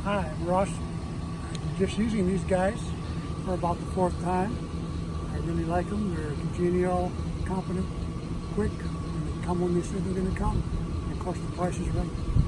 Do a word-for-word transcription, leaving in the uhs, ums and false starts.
Hi, I'm Russ. I'm just using these guys for about the fourth time. I really like them. They're congenial, competent, quick, and they come when they said they're going to come. And of course, the price is right.